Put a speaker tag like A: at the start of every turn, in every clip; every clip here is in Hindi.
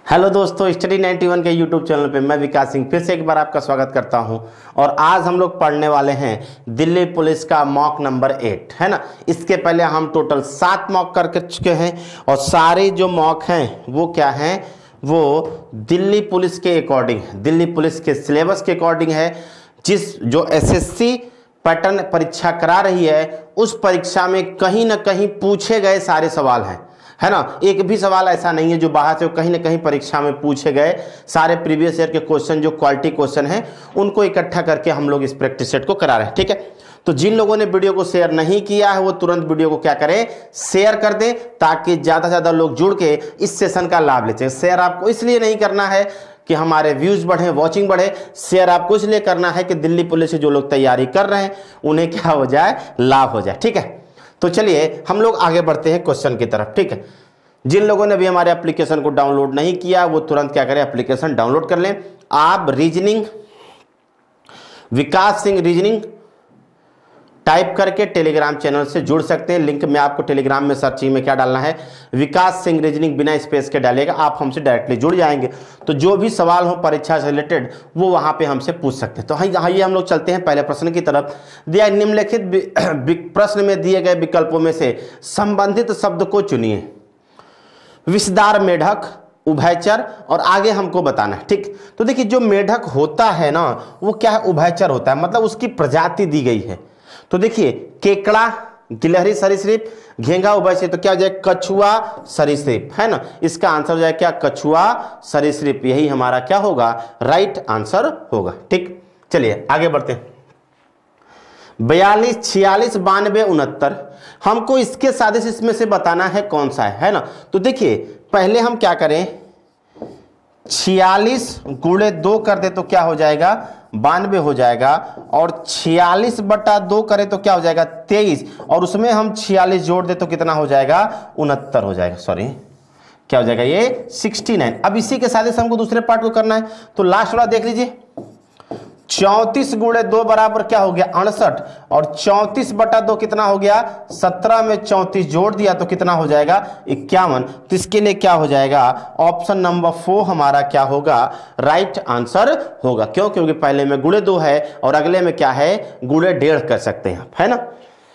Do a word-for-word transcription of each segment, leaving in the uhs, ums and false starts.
A: हेलो दोस्तों, स्टडी नाइंटी वन के यूट्यूब चैनल पे मैं विकास सिंह फिर से एक बार आपका स्वागत करता हूं। और आज हम लोग पढ़ने वाले हैं दिल्ली पुलिस का मॉक नंबर एट, है ना। इसके पहले हम टोटल सात मॉक करके चुके हैं और सारे जो मॉक हैं वो क्या हैं, वो दिल्ली पुलिस के अकॉर्डिंग, दिल्ली पुलिस के सिलेबस के अकॉर्डिंग है। जिस जो एसएससी पैटर्न परीक्षा करा रही है उस परीक्षा में कहीं ना कहीं पूछे गए सारे सवाल हैं, है ना। एक भी सवाल ऐसा नहीं है जो बाहर से कहीं ना कहीं परीक्षा में पूछे गए। सारे प्रीवियस ईयर के क्वेश्चन जो क्वालिटी क्वेश्चन हैं उनको इकट्ठा करके हम लोग इस प्रैक्टिस सेट को करा रहे हैं, ठीक है। तो जिन लोगों ने वीडियो को शेयर नहीं किया है वो तुरंत वीडियो को क्या करें, शेयर कर दें, ताकि ज़्यादा से ज़्यादा लोग जुड़ के इस सेशन का लाभ लेते हैं। शेयर आपको इसलिए नहीं करना है कि हमारे व्यूज बढ़े, वॉचिंग बढ़े। शेयर आपको इसलिए करना है कि दिल्ली पुलिस से जो लोग तैयारी कर रहे हैं उन्हें क्या हो जाए, लाभ हो जाए, ठीक है। तो चलिए हम लोग आगे बढ़ते हैं क्वेश्चन की तरफ, ठीक है। जिन लोगों ने भी हमारे एप्लीकेशन को डाउनलोड नहीं किया वो तुरंत क्या करें, एप्लीकेशन डाउनलोड कर लें। आप reasoning, Vikas Singh reasoning type करके टेलीग्राम चैनल से जुड़ सकते हैं। लिंक में आपको टेलीग्राम में सर्चिंग में क्या डालना है, विकास सिंह रीजनिंग बिना स्पेस के डालेगा, आप हमसे डायरेक्टली जुड़ जाएंगे। तो जो भी सवाल हो परीक्षा से रिलेटेड वो वहां पे हमसे पूछ सकते हैं। तो आइए हम लोग चलते हैं पहले प्रश्न की तरफ। दिया निम्नलिखित प्रश्न में दिए गए विकल्पों में से संबंधित शब्द को चुनिए। विषदार मेढक, उभयचर और आगे हमको बताना है, ठीक। तो देखिए जो मेढक होता है ना वो क्या है, उभयचर होता है, मतलब उसकी प्रजाति दी गई है। तो देखिए केकड़ा गिलहरी सरीसृप, घेंगा उभयचर, तो क्या हो जाए, कछुआ सरीसृप, है ना। इसका आंसर हो जाए क्या, कछुआ सरीसृप, यही हमारा क्या होगा, राइट आंसर होगा, ठीक। चलिए आगे बढ़ते हैं। बयालीस, छियालीस, बानवे, उनहत्तर, हमको इसके सादिश इसमें से बताना है कौन सा है, है ना। तो देखिए पहले हम क्या करें, छियालीस गुणे दो कर दे तो क्या हो जाएगा, बानवे हो जाएगा। और छियालीस बटा दो करें तो क्या हो जाएगा, तेईस, और उसमें हम छियालीस जोड़ दे तो कितना हो जाएगा, उनहत्तर हो जाएगा। सॉरी क्या हो जाएगा, ये सिक्सटी नाइन। अब इसी के साथ हमको दूसरे पार्ट को करना है। तो लास्ट वाला देख लीजिए, चौंतीस गुणे दो बराबर क्या हो गया, अड़सठ, और चौंतीस बटा दो कितना हो गया, सत्रह में चौंतीस जोड़ दिया तो कितना हो जाएगा, इक्यावन। तो इसके लिए क्या हो जाएगा, ऑप्शन नंबर फोर हमारा क्या होगा, राइट आंसर होगा। क्यों, क्योंकि पहले में गुणे दो है और अगले में क्या है, गुणे डेढ़ कर सकते हैं आप, है ना।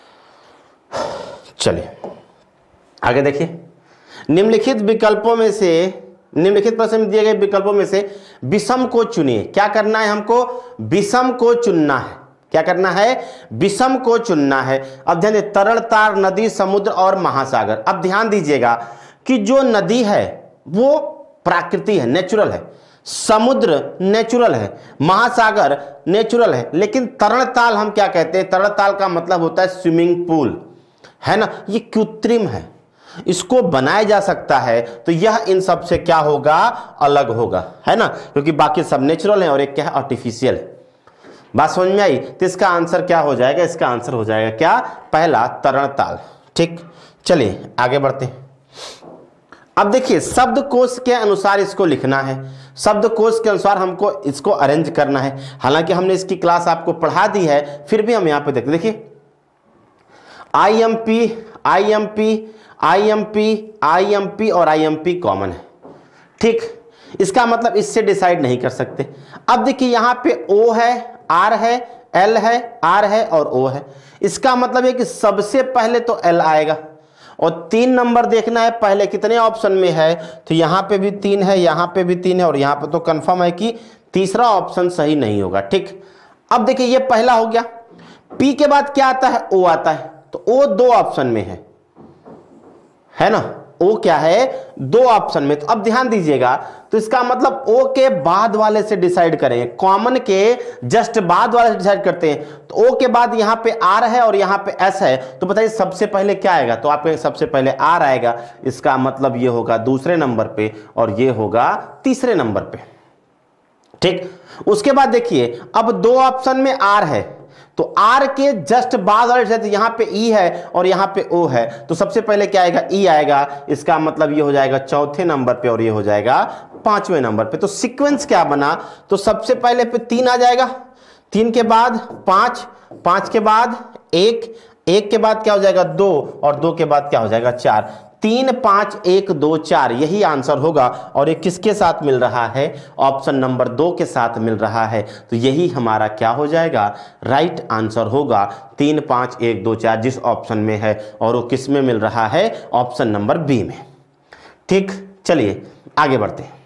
A: चलिए आगे देखिए, निम्नलिखित विकल्पों में से, निम्नलिखित प्रश्न में दिए गए विकल्पों में से विषम को चुनिए। क्या करना है हमको, विषम को चुनना है। क्या करना है, विषम को चुनना है। अब ध्यान दीजिए, तरल तार, नदी, समुद्र और महासागर। अब ध्यान दीजिएगा कि जो नदी है वो प्राकृतिक है, नेचुरल है, समुद्र नेचुरल है, महासागर नेचुरल है, लेकिन तरल ताल हम क्या कहते हैं, तरल ताल का मतलब होता है स्विमिंग पूल, है ना। ये कृत्रिम है, इसको बनाया जा सकता है, तो यह इन सब से क्या होगा, अलग होगा, है ना, क्योंकि बाकी सब नेचुरल है और एक क्या है, आर्टिफिशियल है। बात समझ में आई। तो इसका आंसर क्या हो जाएगा, इसका आंसर हो जाएगा क्या, पहला तरण ताल, ठीक। चलिए आगे बढ़ते हैं। अब देखिए शब्दकोश के अनुसार इसको लिखना है, शब्दकोश के अनुसार हमको इसको अरेंज करना है। हालांकि हमने इसकी क्लास आपको पढ़ा दी है, फिर भी हम यहां पे देखते, देखिए I M P, I M P, I M P, I M P और आई एम पी कॉमन है, ठीक। इसका मतलब इससे डिसाइड नहीं कर सकते। अब देखिए यहां पे ओ है, आर है, एल है, आर है और ओ है। इसका मतलब है कि सबसे पहले तो एल आएगा और तीन नंबर देखना है पहले कितने ऑप्शन में है। तो यहां पे भी तीन है, यहां पे भी तीन है और यहां पे तो कंफर्म है कि तीसरा ऑप्शन सही नहीं होगा, ठीक। अब देखिए ये पहला हो गया। पी के बाद क्या आता है, ओ आता है, तो ओ दो ऑप्शन में है, है ना। ओ क्या है, दो ऑप्शन में। तो अब ध्यान दीजिएगा, तो इसका मतलब ओ के बाद वाले से डिसाइड करें, कॉमन के जस्ट बाद वाले से डिसाइड करते हैं। तो ओ के बाद यहां पे आर है और यहां पे एस है, तो बताइए सबसे पहले क्या आएगा, तो आपके सबसे पहले आर आएगा। इसका मतलब ये होगा दूसरे नंबर पे और ये होगा तीसरे नंबर पे, ठीक। उसके बाद देखिए अब दो ऑप्शन में आर है, तो आर के जस्ट बाद वाले, तो यहां पे ई है और यहां पे ओ है, तो सबसे पहले क्या आएगा, ई आएगा। इसका मतलब ये हो जाएगा चौथे नंबर पे और ये हो जाएगा पांचवें नंबर पे। तो सीक्वेंस क्या बना, तो सबसे पहले पे तीन आ जाएगा, तीन के बाद पांच, पांच के बाद एक, एक के बाद क्या हो जाएगा, दो, और दो के बाद क्या हो जाएगा, चार। तीन पांच एक दो चार, यही आंसर होगा। और ये किसके साथ मिल रहा है? ऑप्शन नंबर दो के साथ मिल रहा है। तो यही हमारा क्या हो जाएगा? राइट आंसर होगा तीन पांच एक दो चार, जिस ऑप्शन में है। और वो किस में मिल रहा है? ऑप्शन नंबर बी में। ठीक, चलिए आगे बढ़ते हैं।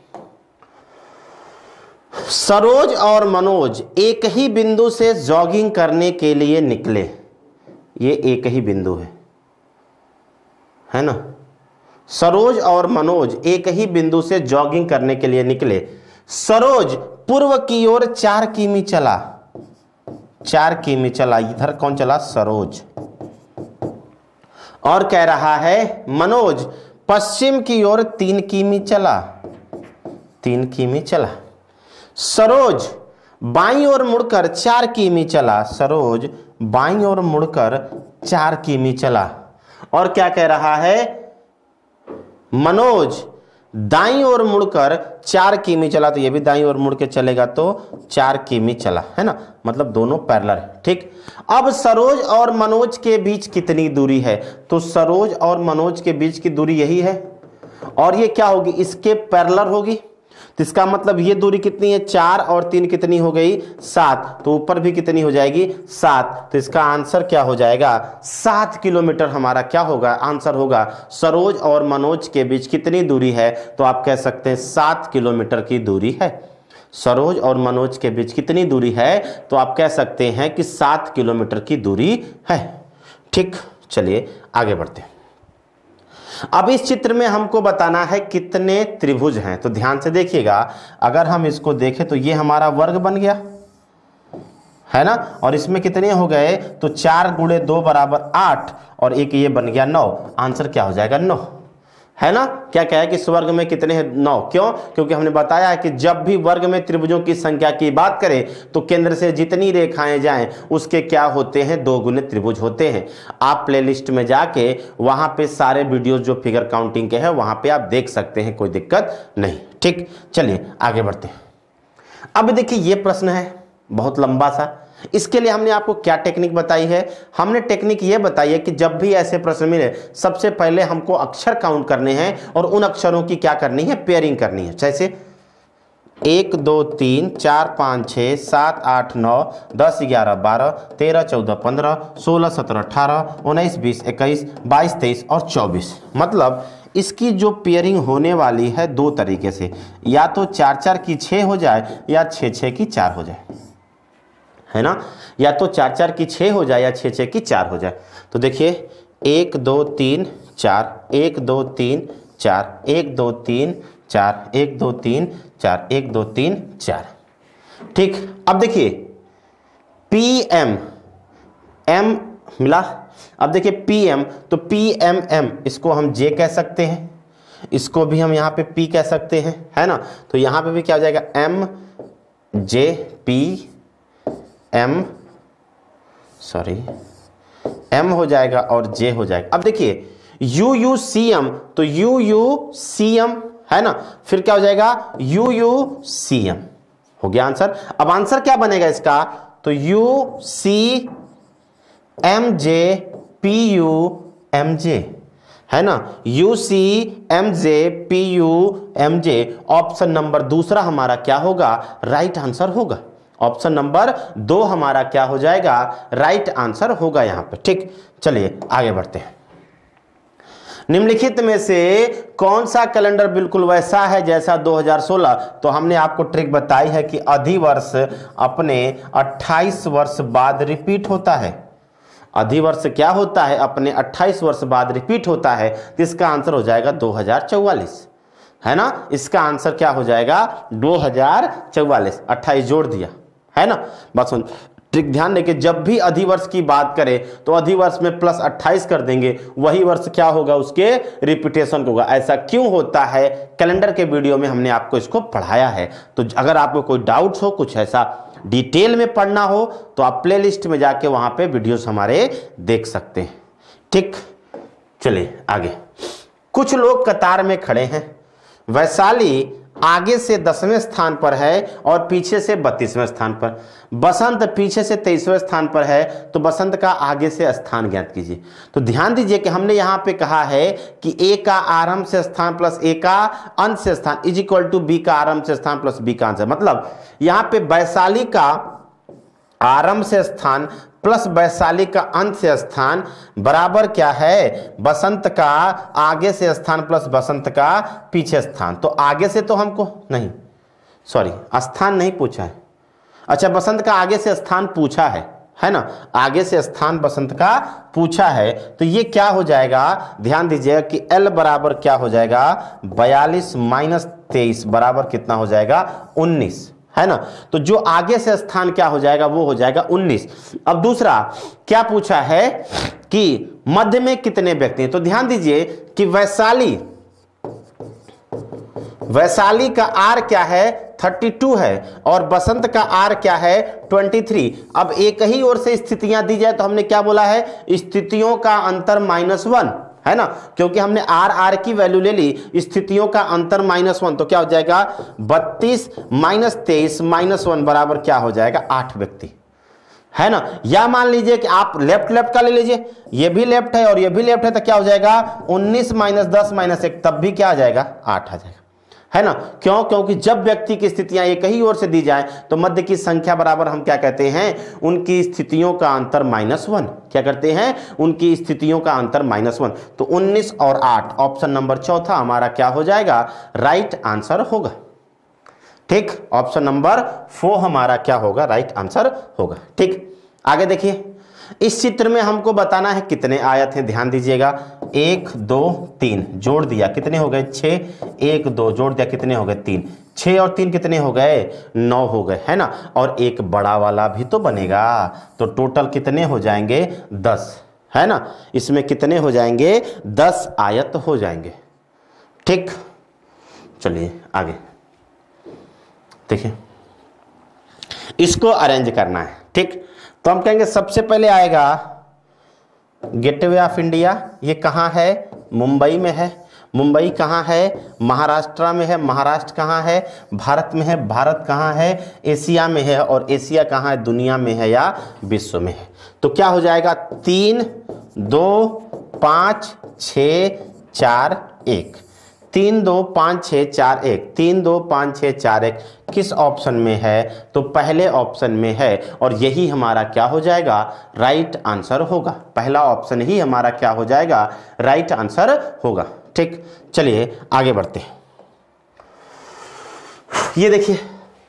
A: सरोज और मनोज एक ही बिंदु से जॉगिंग करने के लिए निकले। ये एक ही बिंदु है, है ना। सरोज और मनोज एक ही बिंदु से जॉगिंग करने के लिए निकले। सरोज पूर्व की ओर चार किमी चला, चार किमी चला। इधर कौन चला? सरोज। और कह रहा है मनोज पश्चिम की ओर तीन किमी चला, तीन किमी चला। सरोज बाईं ओर मुड़कर चार किमी चला, सरोज बाईं ओर मुड़कर चार किमी चला। और क्या कह रहा है? मनोज दाईं ओर मुड़कर चार किमी चला, तो ये भी दाईं ओर मुड़ के चलेगा तो चार किमी चला, है ना। मतलब दोनों पैरेलल है। ठीक, अब सरोज और मनोज के बीच कितनी दूरी है? तो सरोज और मनोज के बीच की दूरी यही है, और ये क्या होगी? इसके पैरेलल होगी। तो इसका मतलब ये दूरी कितनी है? चार और तीन कितनी हो गई? सात। तो ऊपर भी कितनी हो जाएगी? सात। तो इसका आंसर क्या हो जाएगा? सात किलोमीटर हमारा क्या होगा? आंसर होगा। सरोज और मनोज के बीच कितनी दूरी है? तो आप कह सकते हैं सात किलोमीटर की दूरी है। सरोज और मनोज के बीच कितनी दूरी है? तो आप कह सकते हैं कि सात किलोमीटर की दूरी है। ठीक, चलिए आगे बढ़ते हैं। अब इस चित्र में हमको बताना है कितने त्रिभुज हैं। तो ध्यान से देखिएगा, अगर हम इसको देखें तो ये हमारा वर्ग बन गया, है ना। और इसमें कितने हो गए? तो चार गुणे दो बराबर आठ, और एक ये बन गया नौ। आंसर क्या हो जाएगा? नौ, है ना। क्या कहा है कि इस वर्ग में कितने हैं? नौ। क्यों? क्योंकि हमने बताया है कि जब भी वर्ग में त्रिभुजों की संख्या की बात करें तो केंद्र से जितनी रेखाएं जाएं उसके क्या होते हैं? दो गुने त्रिभुज होते हैं। आप प्लेलिस्ट में जाके वहां पे सारे वीडियोस जो फिगर काउंटिंग के हैं वहां पे आप देख सकते हैं, कोई दिक्कत नहीं। ठीक, चलिए आगे बढ़ते हैं। अब देखिए ये प्रश्न है बहुत लंबा सा। इसके लिए हमने आपको क्या टेक्निक बताई है? हमने टेक्निक ये बताई है कि जब भी ऐसे प्रश्न मिले सबसे पहले हमको अक्षर काउंट करने हैं और उन अक्षरों की क्या करनी है? पेयरिंग करनी है। जैसे एक दो तीन चार पाँच छः सात आठ नौ दस ग्यारह बारह तेरह चौदह पंद्रह सोलह सत्रह अठारह उन्नीस बीस इक्कीस बाईस तेईस और चौबीस। मतलब इसकी जो पेयरिंग होने वाली है दो तरीके से, या तो चार चार की छः हो जाए या छः छः की चार हो जाए, है ना। या तो चार चार की छः हो जाए या छः छः की चार हो जाए। तो देखिए एक दो तीन चार, एक दो तीन चार, एक दो तीन चार, एक दो तीन चार, एक दो तीन चार। ठीक, अब देखिए पी एम एम मिला। अब देखिए पी एम, तो पी एम एम इसको हम जे कह सकते हैं, इसको भी हम यहाँ पे पी कह सकते हैं, है ना। तो यहाँ पे भी क्या हो जाएगा? M J P M, sorry M हो जाएगा और जे हो जाएगा। अब देखिए यू यू सी एम, तो यू यू सी एम, है ना। फिर क्या हो जाएगा? यू यू सी एम हो गया आंसर। अब आंसर क्या बनेगा इसका? तो U C M J P U M J, है ना। U C M J P U M J. Option number दूसरा हमारा क्या होगा? राइट आंसर होगा। ऑप्शन नंबर दो हमारा क्या हो जाएगा? राइट आंसर होगा यहां पे। ठीक, चलिए आगे बढ़ते हैं। निम्नलिखित में से कौन सा कैलेंडर बिल्कुल वैसा है जैसा दो हज़ार सोलह? तो हमने आपको ट्रिक बताई है कि अधिवर्ष अपने अट्ठाईस वर्ष बाद रिपीट होता है। अधिवर्ष क्या होता है? अपने अट्ठाईस वर्ष बाद रिपीट होता है। तो इसका आंसर हो जाएगा दो हज़ार चौवालीस, है ना। इसका आंसर क्या हो जाएगा? दो हज़ार चौवालीस। अट्ठाईस जोड़ दिया, है ना। बस सुन ट्रिक ध्यान दें कि जब भी अधिवर्ष की बात करें तो अधिवर्ष में प्लस अट्ठाईस कर देंगे, वही वर्ष क्या होगा? उसके रिपीटेशन होगा। ऐसा क्यों होता है? कैलेंडर के वीडियो में हमने आपको इसको पढ़ाया है। तो अगर आपको कोई डाउट्स हो, कुछ ऐसा डिटेल में पढ़ना हो, तो आप प्लेलिस्ट में जाके वहां पे वीडियोस हमारे देख सकते हैं। ठीक, चलिए आगे। कुछ लोग कतार में खड़े हैं। वैशाली आगे से दसवें स्थान पर है और पीछे से बत्तीसवें स्थान पर। बसंत पीछे से तेईसवें स्थान पर है, तो बसंत का आगे से स्थान ज्ञात कीजिए। तो ध्यान दीजिए कि हमने यहाँ पे कहा है कि ए का आरंभ से स्थान प्लस ए का अंत से स्थान इज इक्वल टू बी का आरंभ से स्थान प्लस बी का अंत से। मतलब यहाँ पे वैशाली का आरंभ से स्थान प्लस वैशाली का अंत से स्थान बराबर क्या है, बसंत का आगे से स्थान प्लस बसंत का पीछे स्थान। तो आगे से तो हमको नहीं, सॉरी स्थान नहीं पूछा है, अच्छा बसंत का आगे से स्थान पूछा है, है ना, आगे से स्थान बसंत का पूछा है। तो ये क्या हो जाएगा, ध्यान दीजिएगा कि L बराबर क्या हो जाएगा, बयालीस माइनस तेईस बराबर कितना हो जाएगा, उन्नीस, है ना। तो जो आगे से स्थान क्या हो जाएगा, वो हो जाएगा उन्नीस। अब दूसरा क्या पूछा है कि मध्य में कितने व्यक्ति हैं। तो ध्यान दीजिए कि वैशाली वैशाली का आर क्या है, बत्तीस है और बसंत का आर क्या है, तेईस। अब एक ही ओर से स्थितियां दी जाए तो हमने क्या बोला है, स्थितियों का अंतर माइनस वन, है ना, क्योंकि हमने आर आर की वैल्यू ले ली, स्थितियों का अंतर माइनस वन। तो क्या हो जाएगा, बत्तीस माइनस तेईस माइनस वन बराबर क्या हो जाएगा, आठ व्यक्ति, है ना। या मान लीजिए कि आप लेफ्ट लेफ्ट का ले लीजिए, ये भी लेफ्ट है और ये भी लेफ्ट है, तो क्या हो जाएगा, उन्नीस माइनस दस माइनस एक, तब भी क्या आ जाएगा, आठ आ जाएगा, है ना। क्यों, क्योंकि जब व्यक्ति की स्थितियां एक ही ओर से दी जाए तो मध्य की संख्या बराबर हम क्या कहते हैं, उनकी स्थितियों का अंतर माइनस वन। क्या करते हैं, उनकी स्थितियों का अंतर माइनस वन। तो उन्नीस और आठ, ऑप्शन नंबर चौथा हमारा क्या हो जाएगा, राइट आंसर होगा। ठीक, ऑप्शन नंबर फोर हमारा क्या होगा, राइट आंसर होगा। ठीक, आगे देखिए, इस चित्र में हमको बताना है कितने आयत हैं। ध्यान दीजिएगा, एक दो तीन जोड़ दिया कितने हो गए, छः, एक दो जोड़ दिया कितने हो गए, तीन, छः और तीन कितने हो गए, नौ हो गए, है ना। और एक बड़ा वाला भी तो बनेगा, तो टोटल कितने हो जाएंगे, दस, है ना। इसमें कितने हो जाएंगे, दस आयत हो जाएंगे। ठीक, चलिए आगे देखिए, इसको अरेंज करना है। ठीक, तो हम कहेंगे सबसे पहले आएगा गेटवे ऑफ इंडिया। ये कहाँ है, मुंबई में है। मुंबई कहाँ है, महाराष्ट्र में है। महाराष्ट्र कहाँ है, भारत में है। भारत कहाँ है, एशिया में है। और एशिया कहाँ है, दुनिया में है या विश्व में है। तो क्या हो जाएगा, तीन दो पाँच छः चार एक, तीन दो पाँच छः चार एक, तीन दो पाँच छः चार एक किस ऑप्शन में है, तो पहले ऑप्शन में है। और यही हमारा क्या हो जाएगा, राइट आंसर होगा। पहला ऑप्शन ही हमारा क्या हो जाएगा, राइट आंसर होगा। ठीक, चलिए आगे बढ़ते हैं। ये देखिए,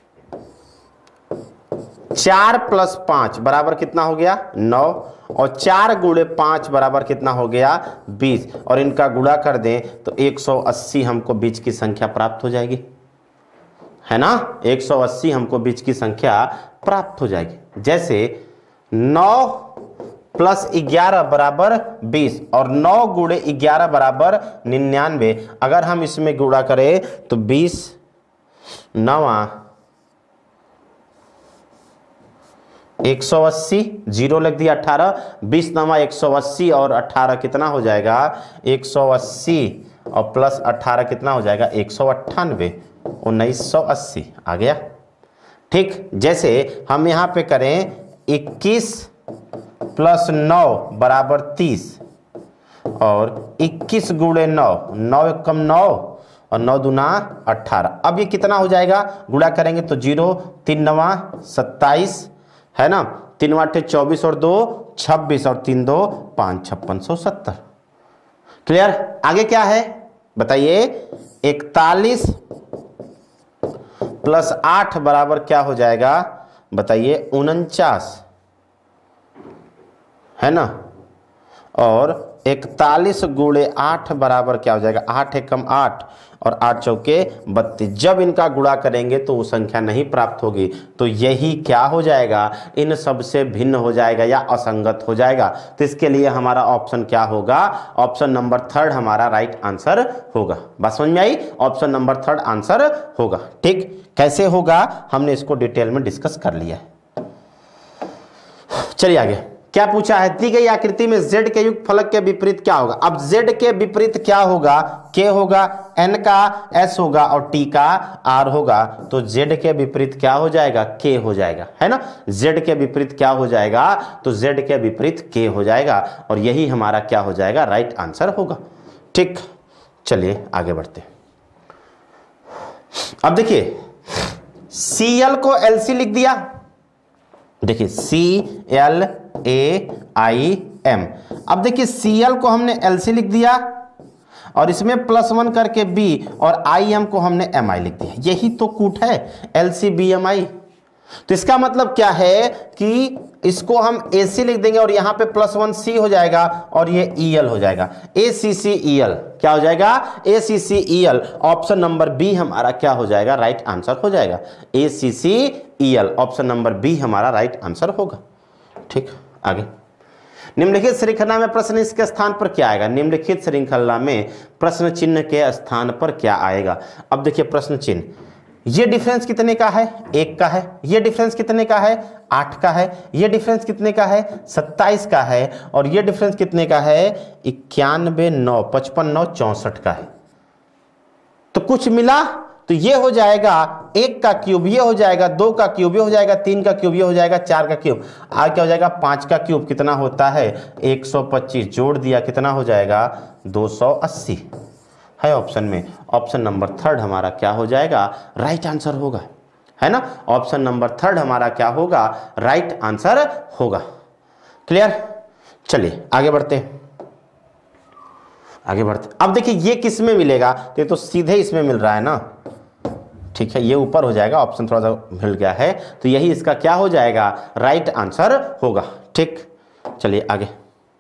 A: चार प्लस पाँच बराबर कितना हो गया, नौ, और चार गुणे पाँच बराबर कितना हो गया, बीस, और इनका गुणा कर दें तो एक सौ अस्सी हमको बीच की संख्या प्राप्त हो जाएगी, है ना। एक सौ अस्सी हमको बीच की संख्या प्राप्त हो जाएगी। जैसे नौ प्लस ग्यारह बराबर बीस और नौ गुणे ग्यारह बराबर निन्यानवे। अगर हम इसमें गुणा करें तो बीस नवा एक सौ अस्सी, जीरो लग दिया, अठारह, बीस नवा एक सौ अस्सी और अठारह कितना हो जाएगा, एक सौ अस्सी और प्लस अठारह कितना हो जाएगा, एक सौ अट्ठानवे, उन्नीस सौ अस्सी आ गया। ठीक, जैसे हम यहाँ पे करें इक्कीस प्लस नौ बराबर तीस और इक्कीस गुणे नौ, नौ एक कम नौ और नौ दूना अट्ठारह। अब ये कितना हो जाएगा, गुणा करेंगे तो जीरो, तीन नवा सत्ताईस, है ना, तीन आठे चौबीस और दो छब्बीस और तीन दो पाँच, छप्पन सौ सत्तर। क्लियर, आगे क्या है बताइए, इकतालीस प्लस आठ बराबर क्या हो जाएगा बताइए, उनचास, है ना। और इकतालीस गुणे आठ बराबर क्या हो जाएगा, आठ एकम आठ और आठ चौके बत्तीस। जब इनका गुणा करेंगे तो वो संख्या नहीं प्राप्त होगी, तो यही क्या हो जाएगा, इन सब से भिन्न हो जाएगा या असंगत हो जाएगा। तो इसके लिए हमारा ऑप्शन क्या होगा, ऑप्शन नंबर थर्ड हमारा राइट आंसर होगा। बात समझ में आई, ऑप्शन नंबर थर्ड आंसर होगा। ठीक, कैसे होगा हमने इसको डिटेल में डिस्कस कर लिया है। चलिए आगे, क्या पूछा है, दी गई आकृति में z के युक्त फलक के विपरीत क्या होगा। अब z के विपरीत क्या होगा, k होगा, n का s होगा और t का r होगा, तो z के विपरीत क्या हो जाएगा, k हो जाएगा, है ना। z के विपरीत क्या हो जाएगा, तो z के विपरीत k हो जाएगा और यही हमारा क्या हो जाएगा, राइट आंसर होगा। ठीक, चलिए आगे बढ़ते हैं। अब देखिए Cl को Lc लिख दिया, देखिए C L A I am. अब देखिए Cl को हमने Lc लिख दिया और इसमें प्लस वन करके B और आई एम को हमने Mi लिख दिया, यही तो कूट है Lc B Mi। तो इसका मतलब क्या है कि इसको हम Ac लिख देंगे और यहां पे प्लस वन C हो जाएगा और ये El हो जाएगा, A C C E L क्या हो जाएगा, A C C E L। Option number B हमारा क्या हो जाएगा, राइट आंसर हो जाएगा, A C C E L option number B हमारा राइट आंसर होगा। ठीक, आगे। निम्नलिखित श्रृंखला में प्रश्न इसके स्थान पर क्या आएगा, निम्नलिखित श्रृंखला में प्रश्न चिन्ह के स्थान पर क्या आएगा। अब देखिए प्रश्न चिन्ह, ये डिफरेंस कितने का है, एक का है, ये डिफरेंस कितने का है, आठ का है, ये डिफरेंस कितने का है, सत्ताईस का है और ये डिफरेंस कितने का है, इक्यानवे नौ पचपन नौ चौसठ का है। तो कुछ मिला तो ये हो जाएगा एक का क्यूब, ये हो जाएगा दो का क्यूब, ये हो जाएगा तीन का क्यूब, ये हो जाएगा चार का क्यूब, आगे क्या हो जाएगा, पांच का क्यूब कितना होता है, एक सौ पच्चीस, जोड़ दिया कितना हो जाएगा, दो सौ अस्सी है ऑप्शन में। ऑप्शन नंबर थर्ड हमारा क्या हो जाएगा, राइट आंसर होगा, है ना। ऑप्शन नंबर थर्ड हमारा क्या होगा, राइट आंसर होगा। क्लियर, चलिए आगे बढ़ते आगे बढ़ते अब देखिए ये किस में मिलेगा, तो ये तो सीधे इसमें मिल रहा है ना, ठीक है, ये ऊपर हो जाएगा, ऑप्शन थोड़ा सा मिल गया है, तो यही इसका क्या हो जाएगा, राइट आंसर होगा। ठीक, चलिए आगे।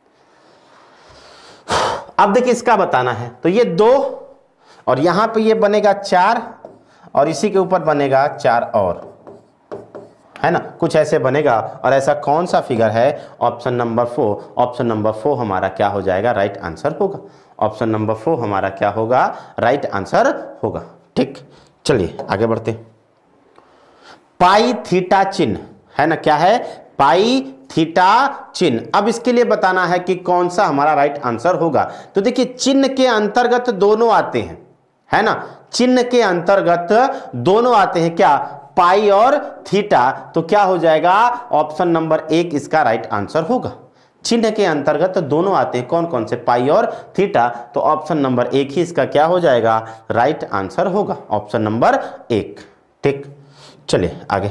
A: अब देखिए इसका बताना है, तो ये दो और यहां पे ये बनेगा चार और इसी के ऊपर बनेगा चार और, है ना, कुछ ऐसे बनेगा। और ऐसा कौन सा फिगर है, option number four, option number four हमारा क्या हो जाएगा, राइट आंसर होगा। ऑप्शन नंबर फोर हमारा क्या होगा, राइट आंसर होगा। ठीक, चलिए आगे बढ़ते। पाई थीटा चिन्ह, है ना, क्या है, पाई थीटा चिन्ह। अब इसके लिए बताना है कि कौन सा हमारा राइट आंसर होगा। तो देखिए चिन्ह के अंतर्गत दोनों आते हैं, है ना, चिन्ह के अंतर्गत दोनों आते हैं, क्या, पाई और थीटा। तो क्या हो जाएगा, ऑप्शन नंबर एक इसका राइट आंसर होगा। चिन्ह के अंतर्गत दोनों आते हैं, कौन कौन से, पाई और थीटा, तो ऑप्शन नंबर एक ही इसका क्या हो जाएगा, राइट आंसर होगा, ऑप्शन नंबर एक। ठीक, चलिए आगे।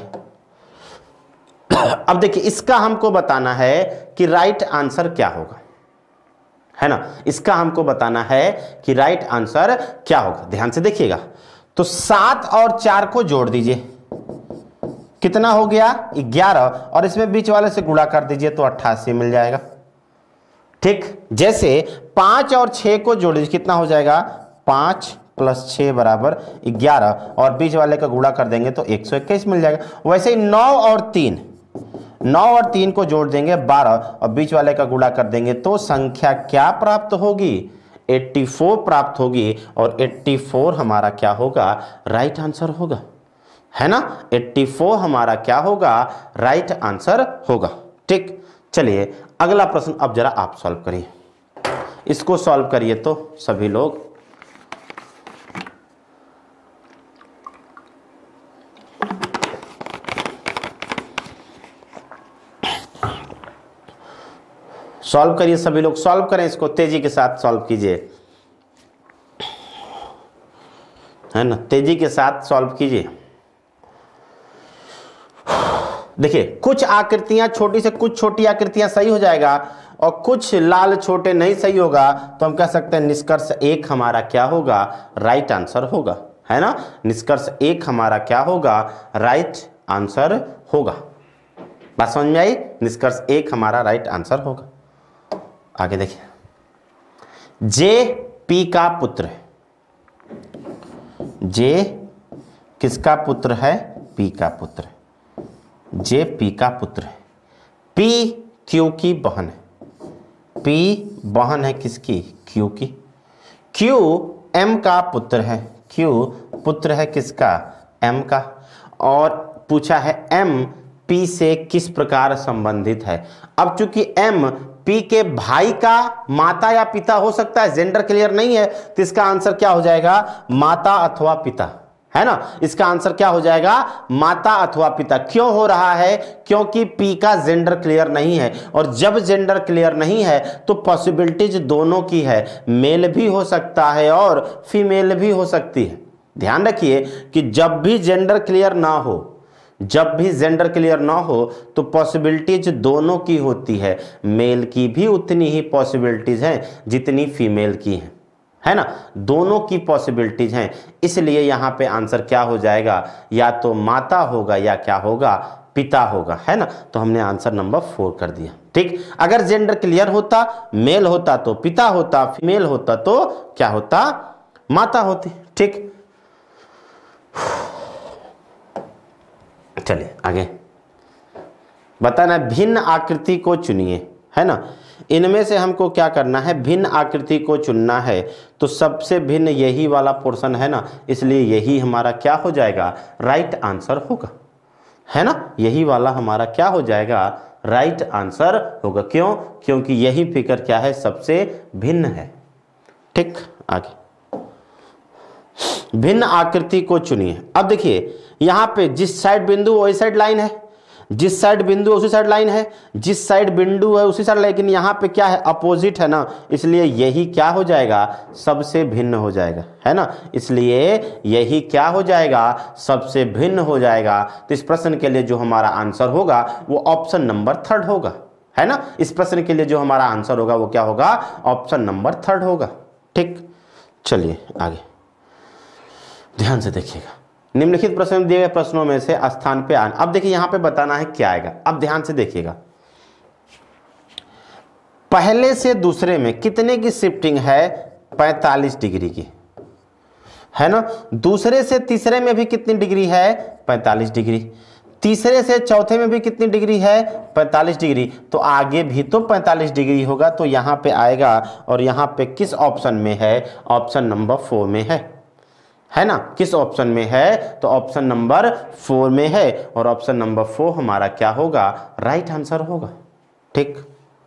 A: अब देखिए इसका हमको बताना है कि राइट आंसर क्या होगा, है ना, इसका हमको बताना है कि राइट आंसर क्या होगा। ध्यान से देखिएगा, तो सात और चार को जोड़ दीजिए, कितना हो गया, ग्यारह, और इसमें बीच वाले से गुणा कर दीजिए तो अट्ठासी मिल जाएगा। ठीक, जैसे पांच और छह को जोड़ दीजिए, कितना हो जाएगा, पांच प्लस छः बराबर ग्यारह और बीच वाले का गुणा कर देंगे तो एक सौ इक्कीस मिल जाएगा। वैसे ही नौ और तीन, नौ और तीन को जोड़ देंगे बारह और बीच वाले का गुणा कर देंगे तो संख्या क्या प्राप्त होगी, चौरासी प्राप्त होगी और चौरासी हमारा क्या होगा, राइट आंसर होगा, है ना, चौरासी हमारा क्या होगा, राइट आंसर होगा। ठीक, चलिए अगला प्रश्न अब जरा आप सॉल्व करिए, इसको सॉल्व करिए तो सभी लोग। सॉल्व करिए सभी लोग, सॉल्व करें इसको, तेजी के साथ सॉल्व कीजिए, है ना, तेजी के साथ सॉल्व कीजिए। देखिए कुछ आकृतियां छोटी से कुछ छोटी आकृतियां सही हो जाएगा और कुछ लाल छोटे नहीं सही होगा, तो हम कह सकते हैं निष्कर्ष एक हमारा क्या होगा, राइट आंसर होगा, है ना, निष्कर्ष एक हमारा क्या होगा, राइट आंसर होगा। बात समझ में आई, निष्कर्ष एक हमारा राइट आंसर होगा। आगे देखिए, जे पी का पुत्र है, जे किसका पुत्र है, पी का पुत्र है, जे पी का पुत्र है, पी क्यू की बहन है, पी बहन है किसकी, क्यू की, क्यू एम का पुत्र है, क्यू पुत्र है किसका, एम का, और पूछा है एम पी से किस प्रकार संबंधित है। अब चूंकि एम पी के भाई का माता या पिता हो सकता है, जेंडर क्लियर नहीं है, तो इसका आंसर क्या हो जाएगा, माता अथवा पिता, है ना। इसका आंसर क्या हो जाएगा, माता अथवा पिता। क्यों हो रहा है, क्योंकि पी का जेंडर क्लियर नहीं है, और जब जेंडर क्लियर नहीं है तो पॉसिबिलिटीज दोनों की है, मेल भी हो सकता है और फीमेल भी हो सकती है। ध्यान रखिए कि जब भी जेंडर क्लियर ना हो, जब भी जेंडर क्लियर ना हो तो पॉसिबिलिटीज दोनों की होती है, मेल की भी उतनी ही पॉसिबिलिटीज हैं जितनी फीमेल की हैं, है ना, दोनों की पॉसिबिलिटीज हैं। इसलिए यहां पे आंसर क्या हो जाएगा, या तो माता होगा या क्या होगा, पिता होगा, है ना। तो हमने आंसर नंबर फोर कर दिया। ठीक, अगर जेंडर क्लियर होता, मेल होता तो पिता होता, फीमेल होता तो क्या होता, माता होती। ठीक, चलिए आगे बताना, भिन्न आकृति को चुनिए, है ना। इनमें से हमको क्या करना है, भिन्न आकृति को चुनना है, तो सबसे भिन्न यही वाला पोर्शन है ना, इसलिए यही हमारा क्या हो जाएगा, राइट आंसर होगा, है ना। यही वाला हमारा क्या हो जाएगा, राइट आंसर होगा। क्यों, क्योंकि यही फिगर क्या है, सबसे भिन्न है। ठीक, आगे भिन्न आकृति को चुनिए। अब देखिए यहां पे जिस साइड बिंदु वही साइड लाइन है, जिस साइड बिंदु उसी साइड लाइन है, जिस साइड बिंदु है उसी साइड, लेकिन यहाँ पे क्या है, अपोजिट है ना, इसलिए यही क्या हो जाएगा, सबसे भिन्न हो जाएगा, है ना। इसलिए यही क्या हो जाएगा, सबसे भिन्न हो जाएगा। तो इस प्रश्न के लिए जो हमारा आंसर होगा वो ऑप्शन नंबर थर्ड होगा, है ना। इस प्रश्न के लिए जो हमारा आंसर होगा वो क्या होगा, ऑप्शन नंबर थर्ड होगा। ठीक, चलिए आगे ध्यान से देखिएगा, निम्नलिखित प्रश्न में दिए गए प्रश्नों में से स्थान पे आना। अब देखिए यहां पे बताना है क्या आएगा। अब ध्यान से देखिएगा, पहले से दूसरे में कितने की शिफ्टिंग है, पैंतालीस डिग्री की, है ना। दूसरे से तीसरे में भी कितनी डिग्री है, पैंतालीस डिग्री। तीसरे से चौथे में भी कितनी डिग्री है, पैंतालीस डिग्री। तो आगे भी तो पैंतालीस डिग्री होगा, तो यहां पे आएगा। और यहां पे किस ऑप्शन में है, ऑप्शन नंबर फोर में है, है ना। किस ऑप्शन में है, तो ऑप्शन नंबर फोर में है, और ऑप्शन नंबर फोर हमारा क्या होगा, राइट आंसर होगा। ठीक,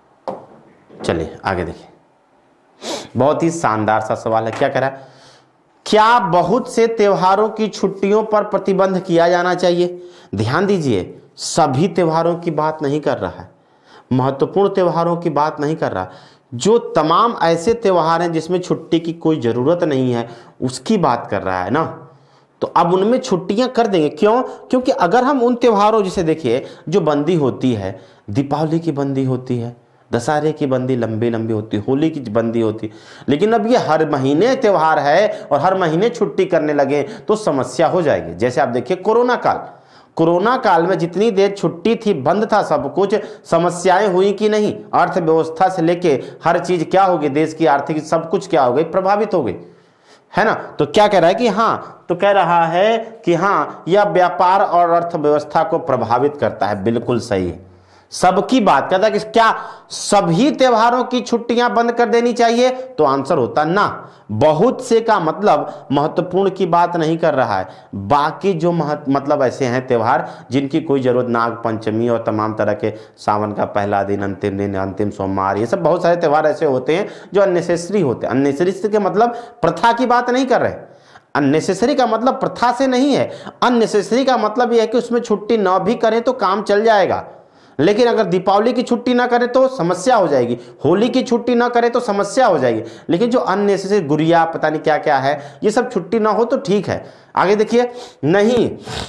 A: चलिए आगे देखिए, बहुत ही शानदार सा सवाल है। क्या कह रहा है, क्या बहुत से त्योहारों की छुट्टियों पर प्रतिबंध किया जाना चाहिए। ध्यान दीजिए, सभी त्योहारों की बात नहीं कर रहा है, महत्वपूर्ण त्योहारों की बात नहीं कर रहा, जो तमाम ऐसे त्योहार हैं जिसमें छुट्टी की कोई ज़रूरत नहीं है उसकी बात कर रहा है ना। तो अब उनमें छुट्टियां कर देंगे। क्यों, क्योंकि अगर हम उन त्योहारों, जिसे देखिए जो बंदी होती है, दीपावली की बंदी होती है, दशहरे की बंदी लंबी लंबी होती है, होली की बंदी होती है, लेकिन अब ये हर महीने त्यौहार है और हर महीने छुट्टी करने लगे तो समस्या हो जाएगी। जैसे आप देखिए कोरोना काल, कोरोना काल में जितनी देर छुट्टी थी, बंद था सब कुछ, समस्याएं हुई कि नहीं, अर्थव्यवस्था से लेके हर चीज क्या हो गई, देश की आर्थिक सब कुछ क्या हो गई, प्रभावित हो गई, है ना। तो क्या कह रहा है कि हाँ, तो कह रहा है कि हाँ यह व्यापार और अर्थव्यवस्था को प्रभावित करता है। बिल्कुल सही है, सबकी बात करता है कि क्या सभी त्योहारों की छुट्टियां बंद कर देनी चाहिए, तो आंसर होता ना। बहुत से का मतलब महत्वपूर्ण की बात नहीं कर रहा है, बाकी जो महत्व मतलब ऐसे हैं त्योहार जिनकी कोई जरूरत, नाग पंचमी और तमाम तरह के, सावन का पहला दिन, अंतिम दिन, अंतिम सोमवार, ये सब बहुत सारे त्योहार ऐसे होते हैं जो अननेसेसरी होते हैं। अननेसेसरी के मतलब प्रथा की बात नहीं कर रहे, अननेसेसरी का मतलब प्रथा से नहीं है, अननेसेसरी का मतलब यह है कि उसमें छुट्टी ना भी करें तो काम चल जाएगा। लेकिन अगर दीपावली की छुट्टी ना करे तो समस्या हो जाएगी, होली की छुट्टी ना करे तो समस्या हो जाएगी। लेकिन जो अननेसेसरी गुड़िया पता नहीं क्या क्या है, ये सब छुट्टी ना हो तो ठीक है। आगे देखिए, नहीं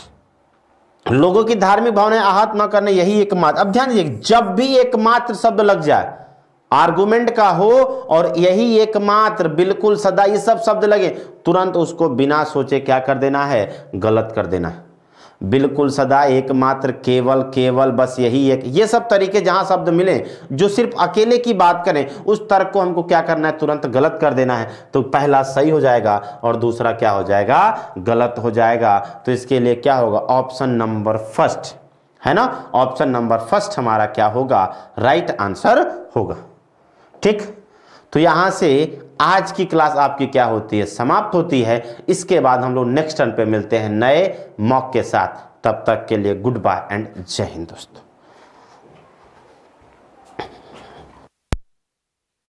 A: लोगों की धार्मिक भावनाएं आहत न करने, यही एकमात्र। अब ध्यान दीजिए, जब भी एकमात्र शब्द लग जाए, आर्गुमेंट का हो और यही एकमात्र, बिल्कुल सदा, ये सब शब्द लगे, तुरंत उसको बिना सोचे क्या कर देना है, गलत कर देना है। बिल्कुल सदा, एकमात्र, केवल, केवल, बस, यही एक, ये सब तरीके जहां शब्द मिले जो सिर्फ अकेले की बात करें, उस तर्क को हमको क्या करना है, तुरंत गलत कर देना है। तो पहला सही हो जाएगा और दूसरा क्या हो जाएगा, गलत हो जाएगा। तो इसके लिए क्या होगा, ऑप्शन नंबर फर्स्ट, है ना, ऑप्शन नंबर फर्स्ट हमारा क्या होगा, राइट आंसर होगा। ठीक, तो यहां से आज की क्लास आपकी क्या होती है, समाप्त होती है। इसके बाद हम लोग नेक्स्ट टर्न पे मिलते हैं नए मॉक के साथ। तब तक के लिए गुड बाय एंड जय हिंद दोस्तों।